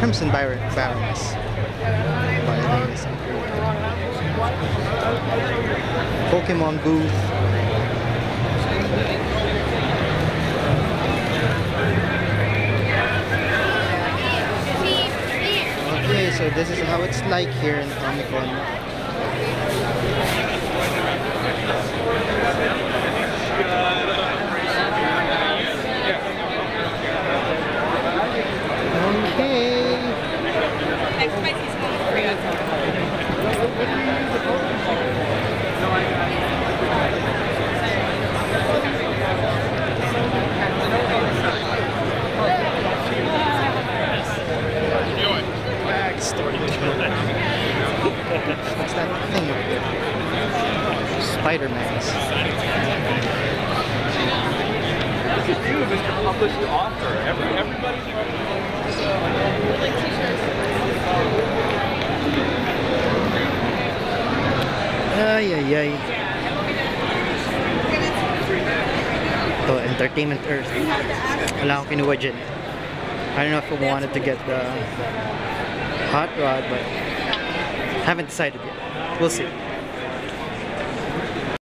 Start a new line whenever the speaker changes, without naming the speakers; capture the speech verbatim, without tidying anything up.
Crimson Bar Baroness. Pokemon booth. Okay, so this is how it's like here in Comic Con. Okay. What's that thing up there? Spider-Man's.
Look at you, Mister Published Author. Every, everybody's like t-shirts.
Ay, ay, ay. Oh, Entertainment Earth. Wala akong kinuha dyan. I don't know if I wanted to get the hot rod, but haven't decided yet. We'll see.